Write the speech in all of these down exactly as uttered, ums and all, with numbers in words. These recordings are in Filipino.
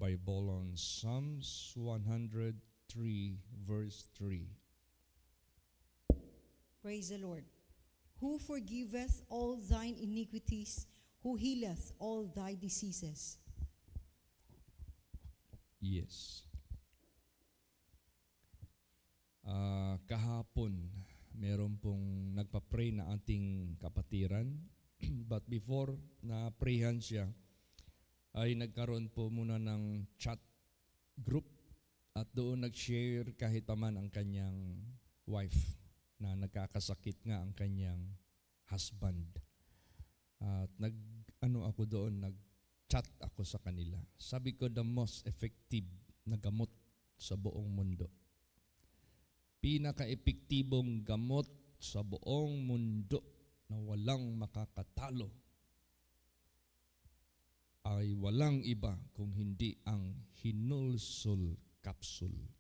Bible on Psalms one hundred three, verse three. Praise the Lord. Who forgiveth all thine iniquities, who healeth all thy diseases. Yes. Ah, kahapon, meron pong nagpa-pray na ating kapatiran. But before na-prayhan siya, ay nagkaroon po muna ng chat group at doon nag-share kahit paman ang kanyang wife na nagkakasakit nga ang kanyang husband. At nag ano ako doon, nag-chat ako sa kanila. Sabi ko, the most effective na gamot sa buong mundo. Pinaka-epektibong gamot sa buong mundo na walang makakatalo ay walang iba kung hindi ang Hinulsul capsule.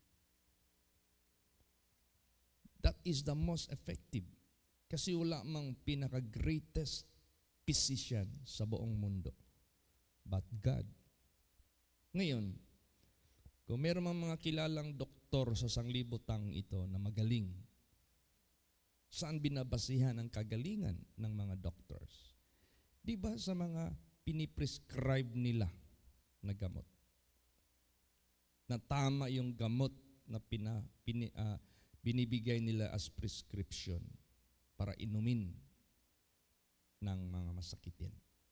That is the most effective. Kasi wala mang pinaka-greatest physician sa buong mundo. But God. Ngayon, kung meron mang mga kilalang doktor sa sanglibutang ito na magaling, saan binabasihan ang kagalingan ng mga doctors? Di ba sa mga piniprescribe nila na gamot? Na tama yung gamot na pina, pini, uh, binibigay nila as prescription para inumin ng mga masakitin.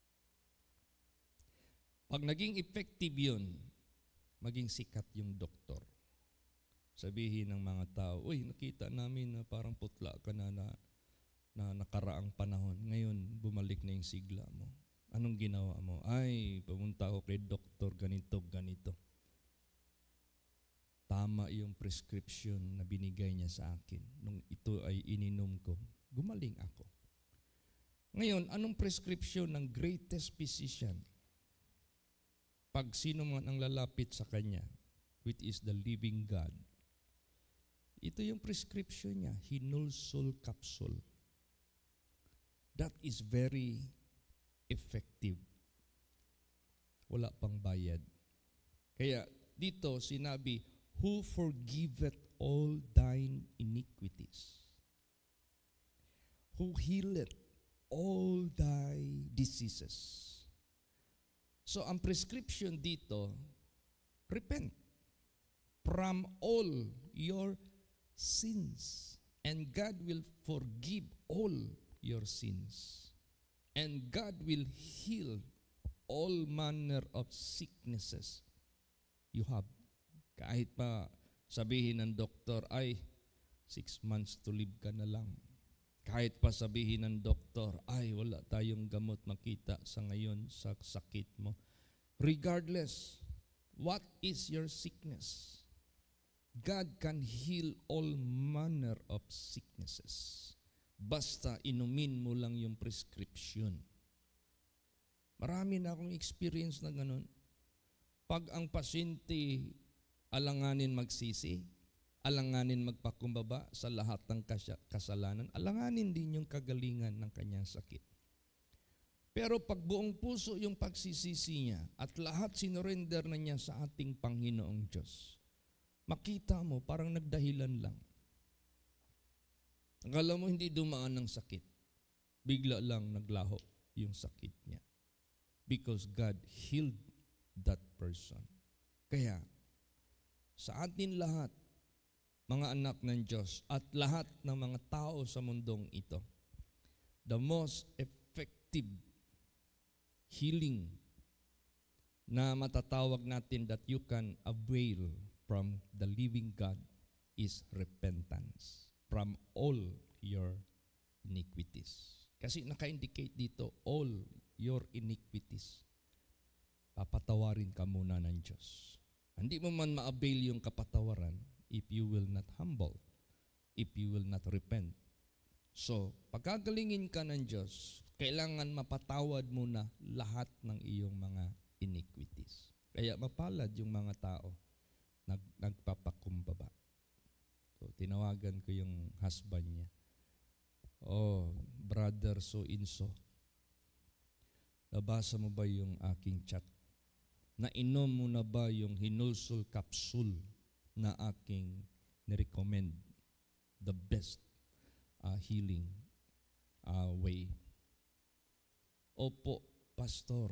Pag naging effective yun, maging sikat yung doktor. Sabihin ng mga tao, uy, nakita namin na parang putla ka na, na na nakaraang panahon. Ngayon, bumalik na yung sigla mo. Anong ginawa mo? Ay, pumunta ako kay doktor, ganito, ganito. Tama yung prescription na binigay niya sa akin. Nung ito ay ininom ko, gumaling ako. Ngayon, anong prescription ng greatest physician? Pag sino man ang lalapit sa kanya, which is the living God, ito yung prescription niya, Hinulsul capsule. That is very effective. Wala pang bayad. Kaya dito sinabi, who forgiveth all thine iniquities, who healeth all thy diseases. So ang prescription dito, repent from all your sins, and God will forgive all your sins, and God will heal all manner of sicknesses you have. Kahit pa sabihin ng doktor, ay, six months to live ka na lang. Kahit pa sabihin ng doktor, ay, wala tayong gamot makita sa ngayon sa sakit mo. Regardless, what is your sickness? God can heal all manner of sicknesses. Basta inumin mo lang yung prescription. Marami na akong experience na ganun. Pag ang pasyente alanganin magsisi, alanganin magpakumbaba sa lahat ng kasalanan, alanganin din yung kagalingan ng kanyang sakit. Pero pag buong puso yung pagsisisi niya at lahat sinurrender na niya sa ating Panginoong Diyos, makita mo parang nagdahilan lang. Akala mo hindi dumaan ng sakit. Bigla lang naglaho yung sakit niya. Because God healed that person. Kaya, sa atin lahat, mga anak ng Diyos, at lahat ng mga tao sa mundong ito, the most effective healing na matatawag natin that you can avail from the living God is repentance from all your iniquities. Kasi naka-indicate dito, all your iniquities. Papatawarin ka muna ng Diyos. Hindi mo man ma-avail yung kapatawaran if you will not humble, if you will not repent. So, pagkagalingin ka ng Diyos, kailangan mapatawad mo na lahat ng iyong mga iniquities. Kaya mapalad yung mga tao nag, nagpapakumbaba. So, tinawagan ko yung husband niya. Oh, brother so-and-so, nabasa mo ba yung aking chat? Nainom mo na ba yung Hinulsul capsule na aking nirecommend? The best uh, healing uh, way. Opo, Pastor,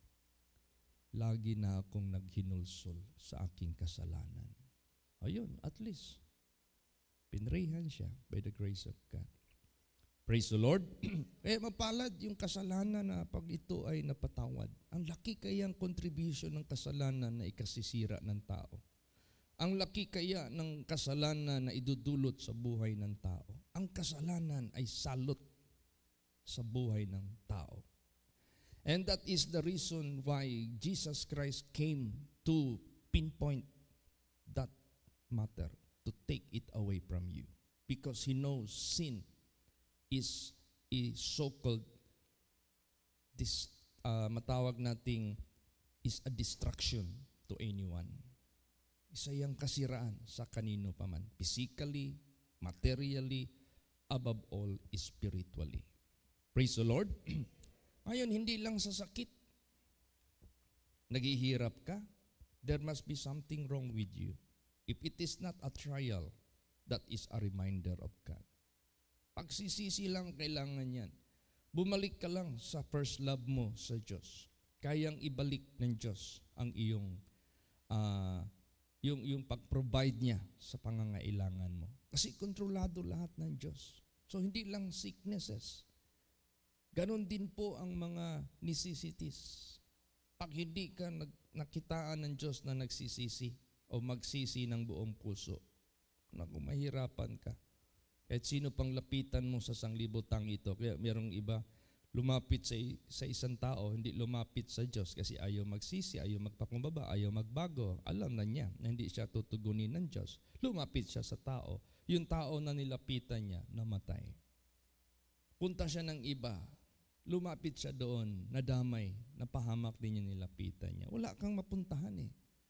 lagi na akong naghinulsul sa aking kasalanan. Ayun, at least, pinrayhan siya by the grace of God. Praise the Lord. Eh, mapalad yung kasalanan na pag ito ay napatawad. Ang laki kayang contribution ng kasalanan na ikasisira ng tao. Ang laki kaya ng kasalanan na idudulot sa buhay ng tao. Ang kasalanan ay salot sa buhay ng tao. And that is the reason why Jesus Christ came to pinpoint that matter, to take it away from you. Because He knows sin is a so-called, this, uh, matawag nating, is a distraction to anyone. Isa yung kasiraan sa kanino paman. Physically, materially, above all, spiritually. Praise the Lord. Ngayon, hindi lang sa sakit. Naghihirap ka, there must be something wrong with you. If it is not a trial, that is a reminder of God. Pagsisisi lang kailangan yan. Bumalik ka lang sa first love mo sa Diyos. Kayang ibalik ng Diyos ang iyong, uh, yung, yung pag-provide niya sa pangangailangan mo. Kasi kontrolado lahat ng Diyos. So, hindi lang sicknesses. Ganon din po ang mga necessities. Pag hindi ka nag, nakitaan ng Diyos na nagsisisi o magsisi ng buong puso, naku, mahirapan ka. Kahit sino pang lapitan mo sa sanglibutang ito. Kaya merong iba lumapit sa, sa isang tao, hindi lumapit sa Diyos kasi ayaw magsisi, ayaw magpakumbaba, ayaw magbago. Alam na niya na hindi siya tutugunin ng Diyos. Lumapit siya sa tao. Yung tao na nilapitan niya, namatay. Punta siya ng iba, lumapit siya doon, nadamay, napahamak din yung nilapitan niya. Wala kang mapuntahan eh.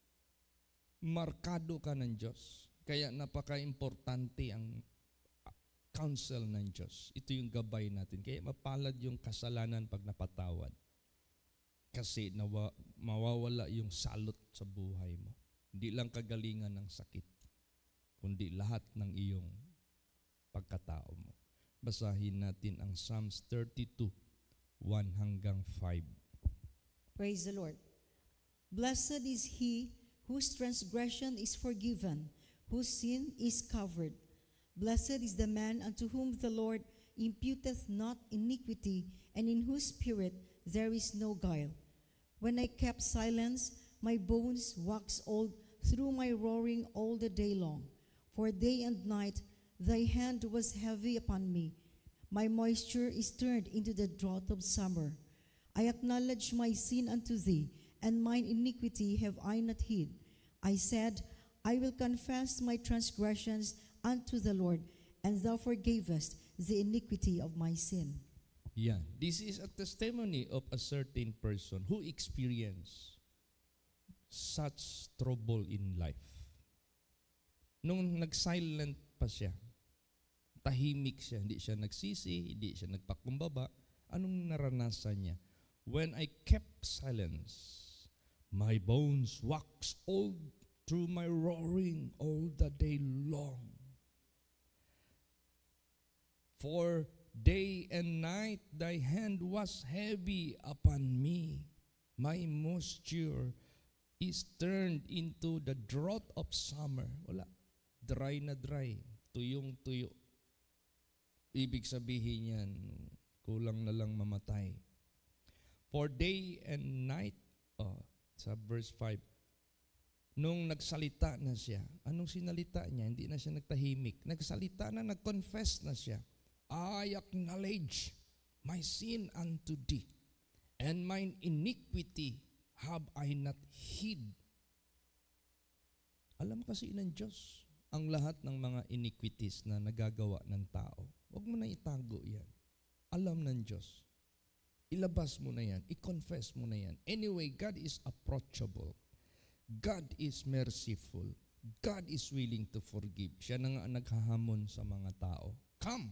Markado ka ng Diyos. Kaya napaka-importante ang counsel ng Diyos. Ito yung gabay natin. Kaya mapalad yung kasalanan pag napatawad. Kasi nawa, mawawala yung salot sa buhay mo. Hindi lang kagalingan ng sakit, kundi lahat ng iyong pagkatao mo. Basahin natin ang Psalms thirty-two, one hanggang five. Praise the Lord. Blessed is he whose transgression is forgiven, whose sin is covered. Blessed is the man unto whom the Lord imputeth not iniquity, and in whose spirit there is no guile. When I kept silence, my bones waxed old through my roaring all the day long. For day and night thy hand was heavy upon me. My moisture is turned into the drought of summer. I acknowledge my sin unto thee, and mine iniquity have I not hid. I said, I will confess my transgressions unto the Lord, and thou forgavest the iniquity of my sin. Yeah, this is a testimony of a certain person who experienced such trouble in life. Nung nag-silent pa siya, tahimik siya, hindi siya nagsisi, hindi siya nagpakumbaba, anong naranasan niya? When I kept silence, my bones waxed old through my roaring all the day long. For day and night thy hand was heavy upon me. My moisture is turned into the drought of summer. Wala. Dry na dry. Tuyong tuyo. Ibig sabihin yan, kulang na lang mamatay. For day and night, oh, sa verse five, nung nagsalita na siya, anong sinalita niya? Hindi na siya nagtahimik. Nagsalita na, nag-confess na siya. I acknowledge my sin unto thee, and mine iniquity have I not hid. Alam kasi ng Diyos ang lahat ng mga iniquities na nagagawa ng tao. Huwag mo na itago yan. Alam ng Diyos. Ilabas mo na yan. I-confess mo na yan. Anyway, God is approachable. God is merciful. God is willing to forgive. Siya na nga naghahamon sa mga tao. Come.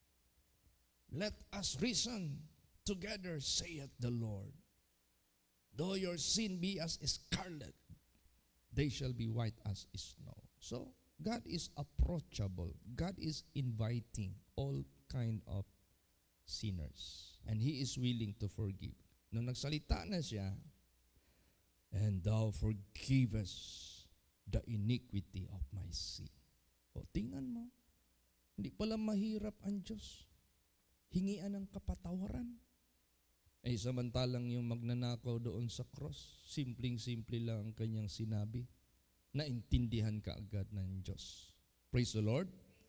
Let us reason together, saith the Lord. Though your sin be as scarlet, they shall be white as snow. So, God is approachable. God is inviting all kind of sinners. And He is willing to forgive. Nung nagsalita na siya, and thou forgivest the iniquity of my sin. O, tingnan mo. Hindi pala mahirap ang Diyos. Hingian ng kapatawaran. Ay samantalang yung magnanakaw doon sa cross, simpleng-simple lang ang kanyang sinabi. Naintindihan ka agad ng Diyos. Praise the Lord.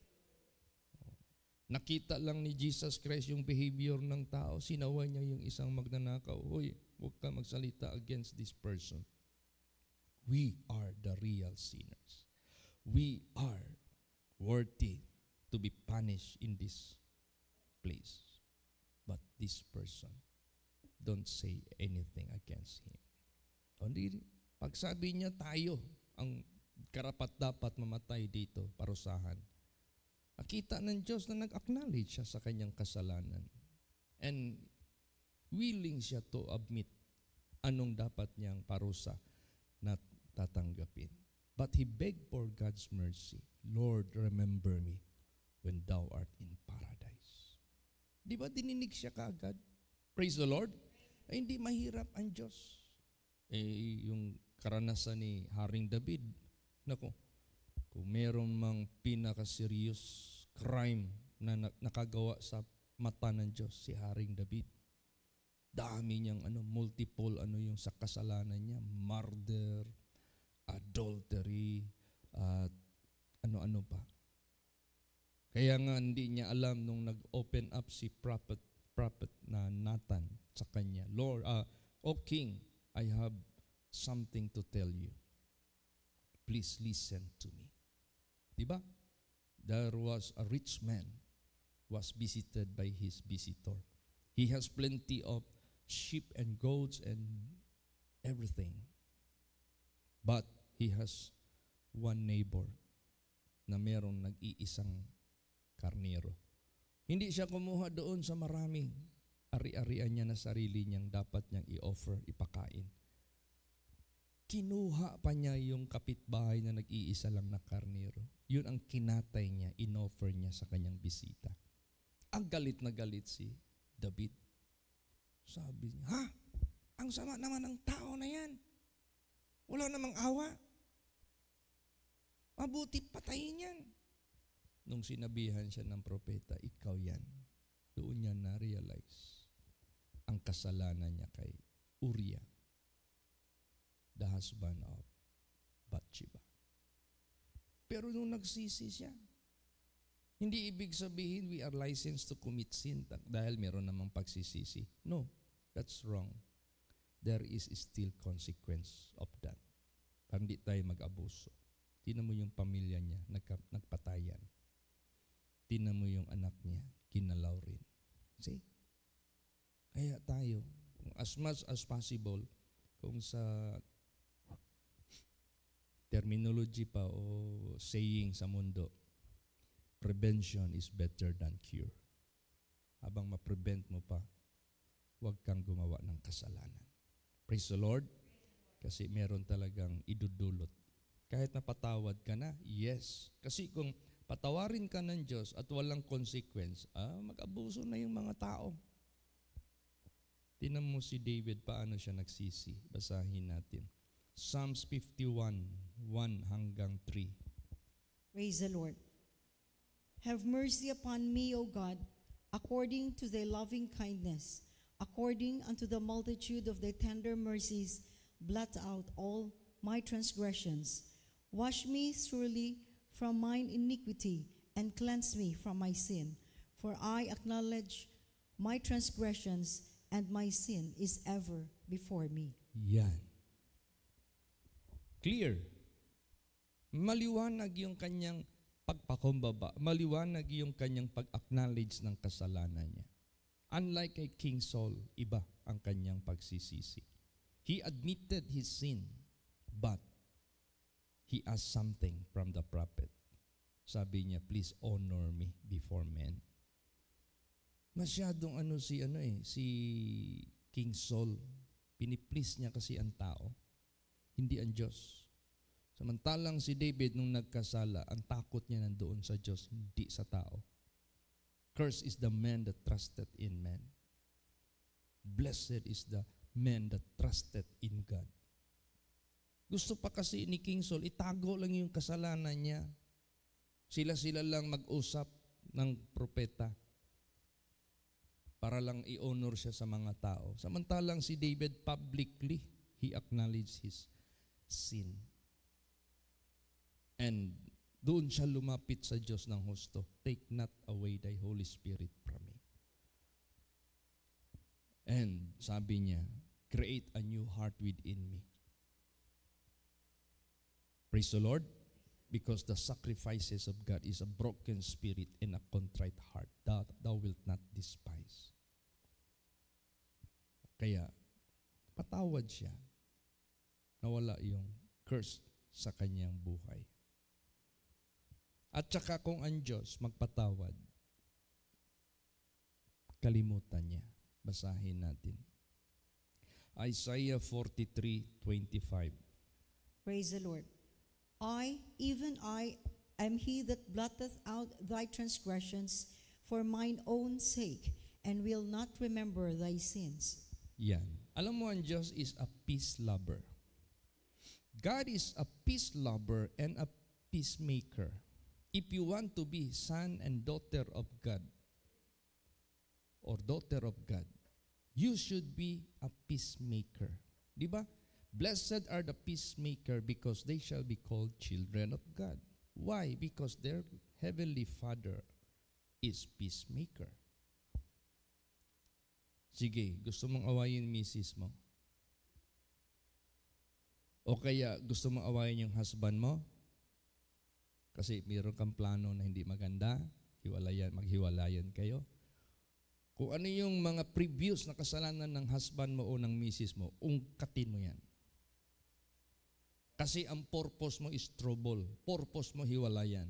Nakita lang ni Jesus Christ yung behavior ng tao. Sinawa niya yung isang magnanakaw. Hoy, huwag ka magsalita against this person. We are the real sinners. We are worthy to be punished in this place. But this person, don't say anything against him. Only, pagsabi niya tayo, ang karapat-dapat mamatay dito, parusahan. Nakita ng Diyos na nag-acknowledge siya sa kanyang kasalanan. And willing siya to admit anong dapat niyang parusa na tatanggapin. But he begged for God's mercy. Lord, remember me when thou art in paradise. Di ba dininig siya kaagad? Praise the Lord. Ay hindi mahirap ang Diyos. Eh, yung karanasan ni Haring David, nako, kung meron mang pinaka-serious crime na nakagawa sa mata ng Diyos, si Haring David. Dami niyang ano, multiple ano yung sa kasalanan niya, murder, adultery, at ano-ano pa. Kaya nga hindi niya alam nung nag-open up si prophet prophet na Nathan sa kanya. Lord, uh, O King, I have something to tell you. Please listen to me. Diba? There was a rich man was visited by his visitor. He has plenty of sheep and goats and everything. But he has one neighbor na merong nag-iisang karnero. Hindi siya kumuha doon sa maraming ari-arian niya na sarili niyang dapat niyang i-offer, ipakain. Kinuha pa niya yung kapitbahay na nag-iisa lang na karnero. Yun ang kinatay niya, in-offer niya sa kanyang bisita. Ang galit na galit si David. Sabi niya, ha? Ang sama naman ng tao na yan. Wala namang awa. Mabuti patayin yan. Nung sinabihan siya ng propeta, ikaw yan. Doon niya na-realize ang kasalanan niya kay Uriah, the husband of Bathsheba. Pero nung nagsisi siya, hindi ibig sabihin we are licensed to commit sin dahil meron namang pagsisisi. No, that's wrong. There is still consequence of that. Para hindi tayo mag-abuso. Tingnan mo yung pamilya niya, nagka- nagpatayan. Tingnan mo yung anak niya, kinalaw rin. See? Kaya tayo, as much as possible, kung sa terminology pa o saying sa mundo, prevention is better than cure. Habang ma-prevent mo pa, huwag kang gumawa ng kasalanan. Praise the Lord. Kasi meron talagang idudulot. Kahit napatawad ka na, yes. Kasi kung patawarin ka ng Diyos at walang consequence, ah, mag-abuso na yung mga tao. Tingnan mo si David, paano siya nagsisi. Basahin natin. Psalms fifty-one, one hanggang three. Praise the Lord. Have mercy upon me, O God, according to thy loving kindness, according unto the multitude of thy tender mercies, blot out all my transgressions. Wash me thoroughly from mine iniquity, and cleanse me from my sin. For I acknowledge my transgressions, and my sin is ever before me. Yan. Clear. Maliwanag yung kanyang pagpakumbaba. Maliwanag yung kanyang pag-acknowledge ng kasalanan niya. Unlike kay King Saul, iba ang kanyang pagsisisi. He admitted his sin, but he asked something from the prophet. Sabi niya, please honor me before men. Masyadong ano si ano eh, si King Saul, Piniplease niya kasi ang tao, hindi ang Diyos. Samantalang si David nung nagkasala, ang takot niya nandoon sa Diyos, hindi sa tao. Cursed is the man that trusted in man. Blessed is the man that trusted in God. Gusto pa kasi ni King Saul, itago lang yung kasalanan niya. Sila-sila lang mag-usap ng propeta para lang i-honor siya sa mga tao. Samantalang si David publicly, he acknowledged his sin. And doon siya lumapit sa Diyos ng husto. Take not away thy Holy Spirit from me. And sabi niya, create a new heart within me. Praise the Lord. Because the sacrifices of God is a broken spirit and a contrite heart that thou wilt not despise. Kaya, patawad siya. Nawala yung curse sa kanyang buhay. At saka kung ang Diyos magpatawad, kalimutan niya. Basahin natin. Isaiah forty-three twenty-five. Praise the Lord. I, even I, am he that blotteth out thy transgressions for mine own sake, and will not remember thy sins. Yan. Alam mo, ang Diyos is a peace lover. God is a peace lover and a peacemaker. If you want to be son and daughter of God, or daughter of God, you should be a peacemaker. Di ba? Blessed are the peacemaker because they shall be called children of God. Why? Because their heavenly Father is peacemaker. Sige, gusto mong awayin misis mo? O kaya gusto mong awayin yung husband mo? Kasi mayroon kang plano na hindi maganda, hiwalayan, maghiwalayan kayo. Kung ano yung mga previous na kasalanan ng husband mo o ng misis mo, ungkatin mo yan. Kasi ang purpose mo is trouble. Purpose mo hiwalayan.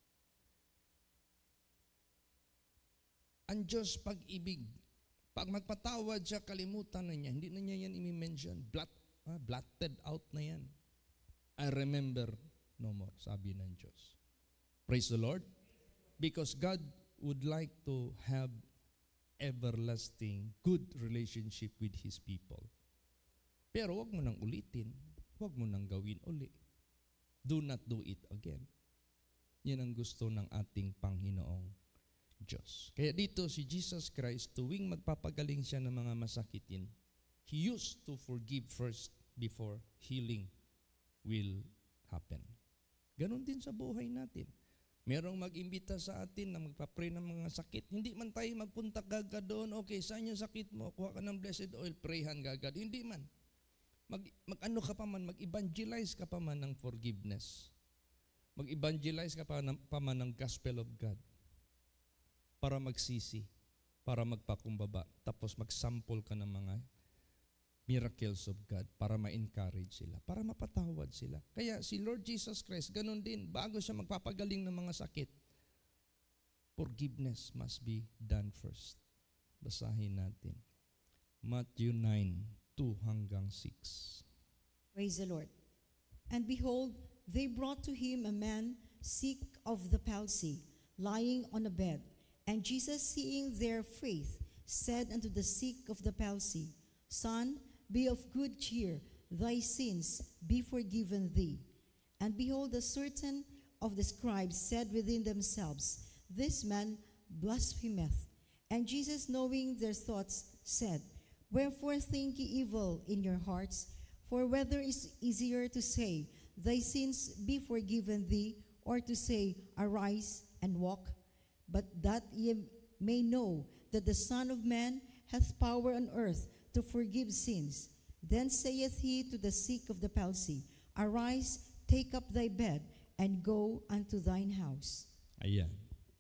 Ang Diyos pag-ibig. Pag magpatawad siya, kalimutan na niya. Hindi na niya yan i-mention. Blot, ah, blotted out na yan. I remember no more, sabi ng Diyos. Praise the Lord. Because God would like to have everlasting, good relationship with His people. Pero wag mo nang ulitin. Huwag mo nang gawin uli. Do not do it again. Yan ang gusto ng ating Panginoong Diyos. Kaya dito si Jesus Christ, tuwing magpapagaling siya ng mga masakitin, He used to forgive first before healing will happen. Ganon din sa buhay natin. Merong mag-imbita sa atin na magpa-pray ng mga sakit. Hindi man tayo magpunta gagad doon, okay, saan yung sakit mo? Kuha ka ng blessed oil, prayhan gagad. Hindi man. Mag, mag-ano ka pa man, mag-evangelize ka pa man ng forgiveness. Mag-evangelize ka pa, na, pa man ng gospel of God. Para magsisi, para magpakumbaba. Tapos mag-sample ka ng mga miracles of God para ma-encourage sila, para mapatawad sila. Kaya si Lord Jesus Christ, ganun din, bago siya magpapagaling ng mga sakit, forgiveness must be done first. Basahin natin. Matthew nine, two hanggang six. Praise the Lord. And behold, they brought to him a man sick of the palsy, lying on a bed. And Jesus, seeing their faith, said unto the sick of the palsy, Son, be of good cheer, thy sins be forgiven thee. And behold, a certain of the scribes said within themselves, This man blasphemeth. And Jesus, knowing their thoughts, said, Wherefore think ye evil in your hearts? For whether is easier to say, Thy sins be forgiven thee, or to say, Arise and walk? But that ye may know that the Son of Man hath power on earth to forgive sins. Then saith he to the sick of the palsy, Arise, take up thy bed, and go unto thine house. Ayan.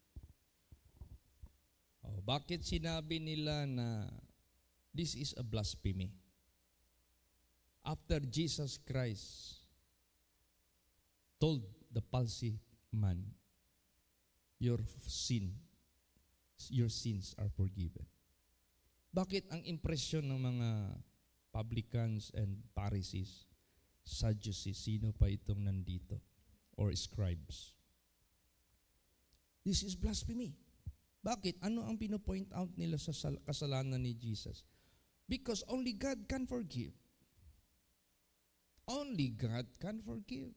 Oh, bakit sinabi nila na this is a blasphemy? After Jesus Christ told the palsy man, your sin, your sins are forgiven. Bakit ang impression ng mga publicans and Pharisees, Sadducees, sino pa itong nandito, or scribes. This is blasphemy. Bakit? Ano ang pinopoint out nila sa kasalanan ni Jesus? Because only God can forgive. Only God can forgive.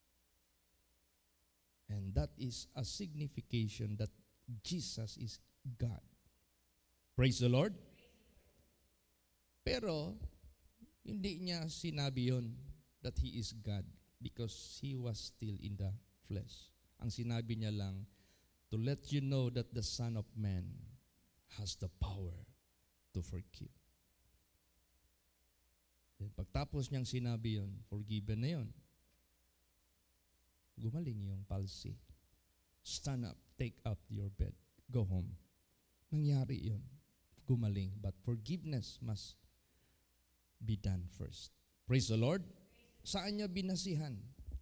And that is a signification that Jesus is God. Praise the Lord. Pero, hindi niya sinabi yon that He is God because He was still in the flesh. Ang sinabi niya lang, to let you know that the Son of Man has the power to forgive. Then, pagtapos niyang sinabi yon, forgiven na yon, gumaling yung palsy. Stand up, take up your bed, go home. Nangyari yon, gumaling. But forgiveness must be done first. Praise the Lord. Saan niya binasihan?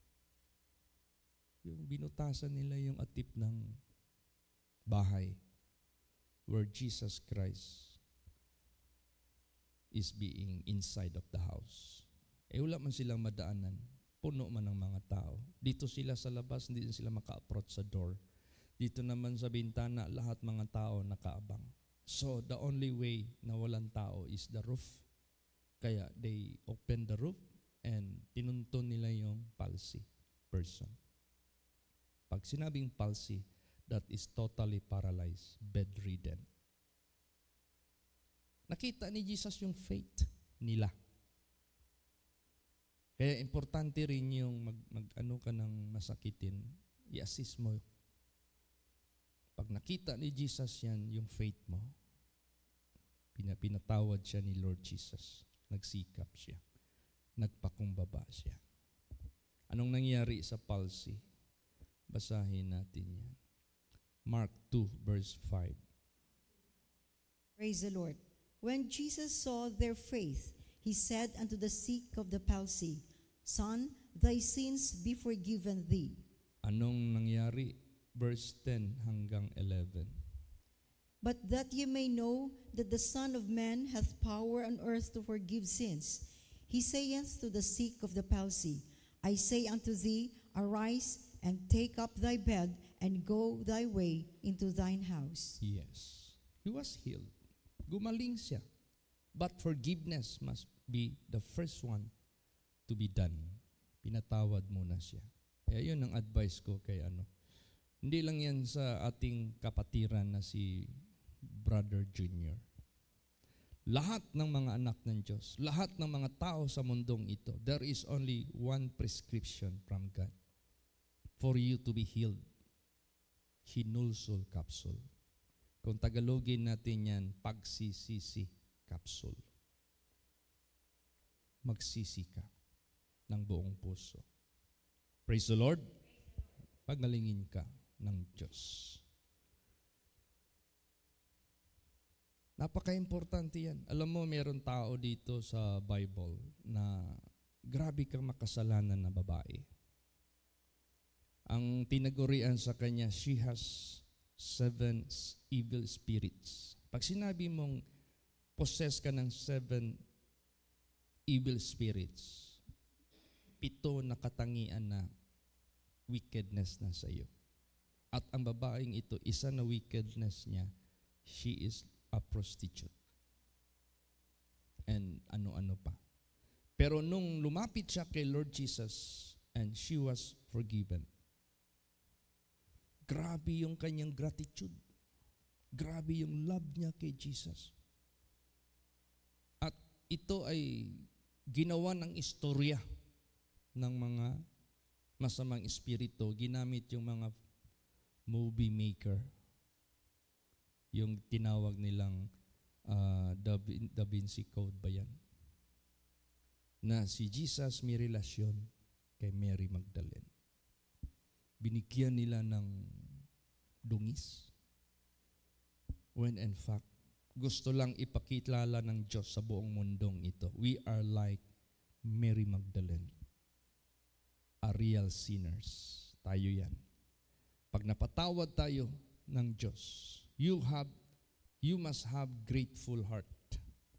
Yung binutasan nila yung atip ng bahay where Jesus Christ is being inside of the house. Eh wala man silang madaanan. Puno man ng mga tao. Dito sila sa labas, hindi din sila maka-approach sa door. Dito naman sa bintana, lahat mga tao nakaabang. So the only way na walang tao is the roof. Kaya they open the roof and tinuntun nila yung palsy person. Pag sinabing palsy, that is totally paralyzed, bedridden. Nakita ni Jesus yung faith nila. Kaya importante rin yung mag, mag ano ka ng masakitin, i-assist mo. Pag nakita ni Jesus yan, yung faith mo, pinatawad siya ni Lord Jesus. Nagsikap siya. Nagpakumbaba siya. Anong nangyari sa palsy? Basahin natin yan. Mark two, verse five. Praise the Lord. When Jesus saw their faith, He said unto the sick of the palsy, Son, thy sins be forgiven thee. Anong nangyari? Verse ten hanggang eleven. But that ye may know that the Son of Man hath power on earth to forgive sins, He saith to the sick of the palsy, I say unto thee, arise and take up thy bed and go thy way into thine house. Yes. He was healed. Gumaling siya. But forgiveness must be the first one to be done. Pinatawad muna siya. Kaya yun ang advice ko kay ano. Hindi lang yan sa ating kapatiran na si Brother Junior. Lahat ng mga anak ng Diyos, lahat ng mga tao sa mundong ito, there is only one prescription from God for you to be healed. Hinulsul capsule. Kung Tagalogin natin yan, pagsisisi capsule. Magsisi ka ng buong puso. Praise the Lord. Pagalingin ka ng Diyos. Napaka-importante yan. Alam mo, meron tao dito sa Bible na grabe kang makasalanan na babae. Ang tinagurian sa kanya, she has seven evil spirits. Pag sinabi mong possess ka ng seven evil spirits, pito na katangian na wickedness na sa iyo. At ang babaeng ito, isa na wickedness niya, she is a prostitute. And ano-ano pa. Pero nung lumapit siya kay Lord Jesus and she was forgiven, grabe yung kanyang gratitude. Grabe yung love niya kay Jesus. At ito ay ginawa ng istorya ng mga masamang espiritu. Ginamit yung mga movie maker. Yung tinawag nilang uh, Da, Da Vinci Code ba yan? Na si Jesus may relasyon kay Mary Magdalene. Binigyan nila ng dungis. When in fact, gusto lang ipakilala ng Diyos sa buong mundong ito. We are like Mary Magdalene. A real sinners. Tayo yan. Pag napatawad tayo ng Diyos, you have, you must have grateful heart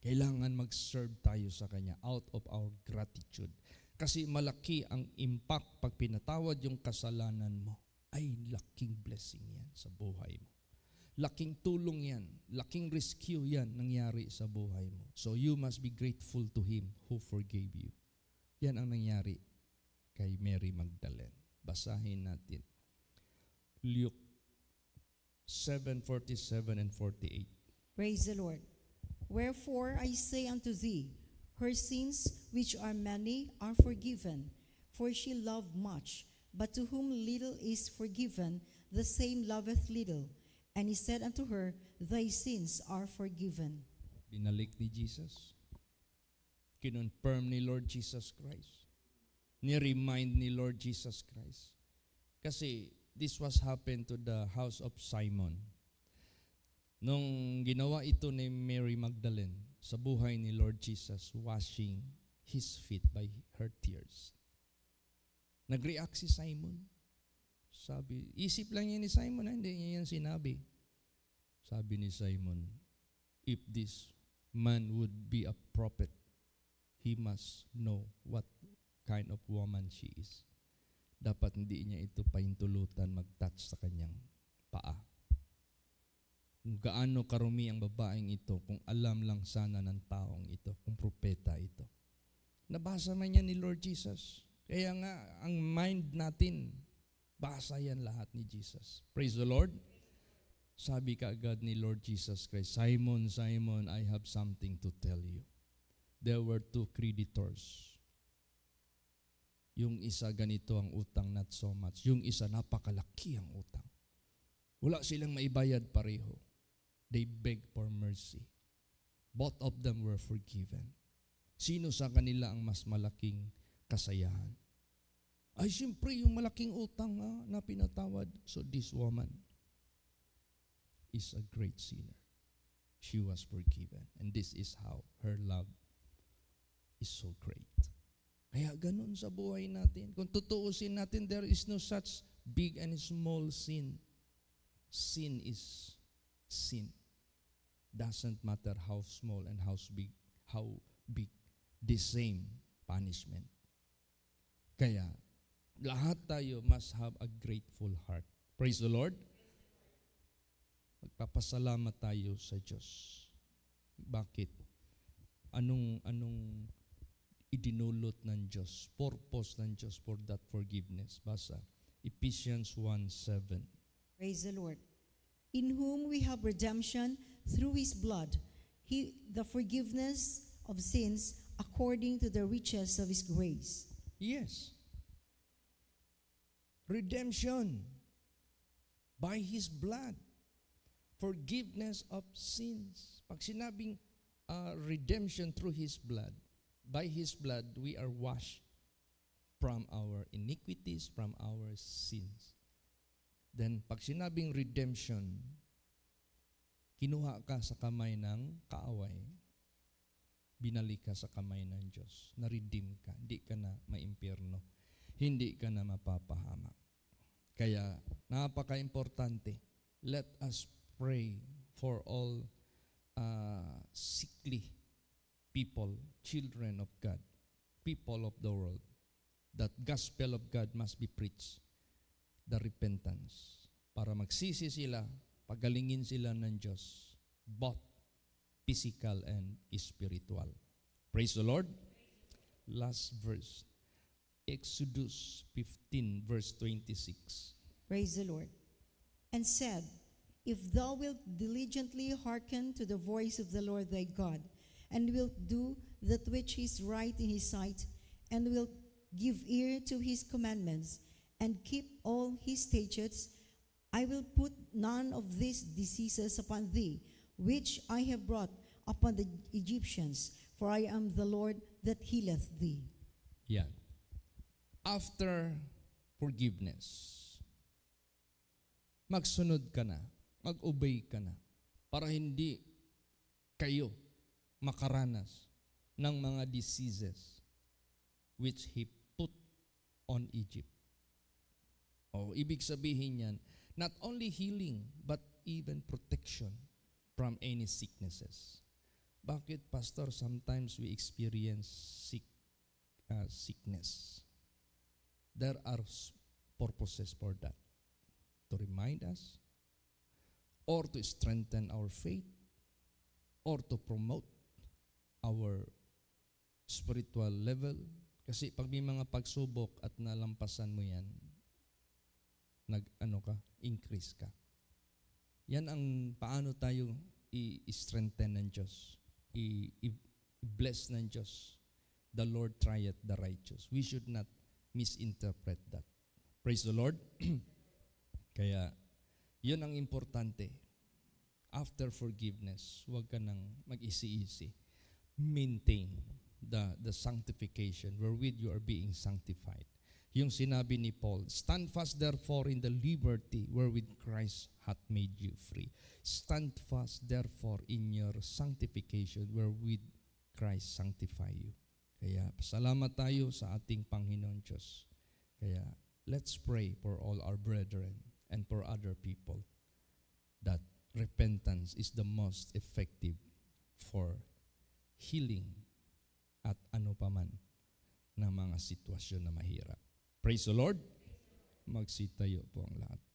Kailangan mag-serve tayo sa Kanya out of our gratitude. Kasi malaki ang impact pag pinatawad yung kasalanan mo. Ay, laking blessing yan sa buhay mo. Laking tulong yan, laking rescue yan nangyari sa buhay mo. So you must be grateful to Him who forgave you. Yan ang nangyari kay Mary Magdalene. Basahin natin. Luke seven forty-seven and forty-eight. Praise the Lord. Wherefore I say unto thee, her sins, which are many, are forgiven. For she loved much, but to whom little is forgiven, the same loveth little. And he said unto her, thy sins are forgiven. Binalik ni Jesus. Kinonfirm ni Lord Jesus Christ. Ni-remind ni Lord Jesus Christ. Kasi this was happened to the house of Simon. Nung ginawa ito ni Mary Magdalene sa buhay ni Lord Jesus, washing His feet by her tears. Nag-react si Simon. Sabi, isip lang yan ni Simon, hindi niya yan sinabi. Sabi ni Simon, if this man would be a prophet, he must know what kind of woman she is. Dapat hindi niya ito pahintulutan mag-touch sa kanyang paa. Kung gaano karumi ang babaeng ito, kung alam lang sana ng taong ito, kung propeta ito. Nabasa man yan ni Lord Jesus. Kaya nga, ang mind natin, basa yan lahat ni Jesus. Praise the Lord. Sabi kaagad ni Lord Jesus Christ, Simon, Simon, I have something to tell you. There were two creditors. Yung isa ganito ang utang, not so much. Yung isa napakalaki ang utang. Wala silang maibayad pareho. They begged for mercy. Both of them were forgiven. Sino sa kanila ang mas malaking kasayahan? Ay, siyempre, yung malaking utang ah, na pinatawad. So this woman is a great sinner. She was forgiven. And this is how her love is so great. Kaya ganun sa buhay natin. Kung tutuusin natin, there is no such big and small sin. Sin is sin. Doesn't matter how small and how big, how big, the same punishment. Kaya, lahat tayo must have a grateful heart. Praise the Lord. Magpapasalamat tayo sa Diyos. Bakit? Anong, anong idinulot ng Diyos? Purpose ng Diyos for that forgiveness. Basa, Ephesians one seven. Praise the Lord. In whom we have redemption through His blood, He, the forgiveness of sins according to the riches of His grace. Yes. Redemption by His blood. Forgiveness of sins. Pag sinabing uh, redemption through His blood, by His blood we are washed from our iniquities, from our sins. Then pag sinabing redemption, kinuha ka sa kamay ng kaaway, binalik ka sa kamay ng Diyos, na-redeem ka, hindi ka na maimpyerno, hindi ka na mapapahamak. Kaya, napaka-importante, let us pray for all uh, sickly people, children of God, people of the world, that gospel of God must be preached, the repentance, para magsisi sila, pagalingin sila ng Diyos, both physical and spiritual. Praise the Lord. Last verse. Exodus fifteen, verse twenty-six. Praise the Lord. And said, if thou wilt diligently hearken to the voice of the Lord thy God, and wilt do that which is right in His sight, and wilt give ear to His commandments, and keep all His statutes, I will put none of these diseases upon thee, which I have brought upon the Egyptians, for I am the Lord that healeth thee. Yan. After forgiveness, magsunod ka na, mag-obey ka na, para hindi kayo makaranas ng mga diseases which He put on Egypt. O, ibig sabihin yan, not only healing, but even protection from any sicknesses. Bakit, Pastor? Sometimes we experience sick, uh, sickness. There are purposes for that. To remind us, or to strengthen our faith, or to promote our spiritual level. Kasi pag may mga pagsubok at nalampasan mo yan, nag, ano ka, increase ka. Yan ang paano tayo i-strengthen ng Diyos. I-bless ng Diyos. The Lord trieth the righteous. We should not misinterpret that. Praise the Lord. Kaya, yun ang importante. After forgiveness, huwag ka nang mag-isi-isi. Maintain the, the sanctification wherewith you are being sanctified. Yung sinabi ni Paul, stand fast therefore in the liberty wherewith Christ hath made you free. Stand fast therefore in your sanctification wherewith Christ sanctify you. Kaya salamat tayo sa ating Panginoon Diyos. Kaya let's pray for all our brethren and for other people that repentance is the most effective for healing at ano paman na mga sitwasyon na mahirap. Praise the Lord. Magsitayo po ang lahat.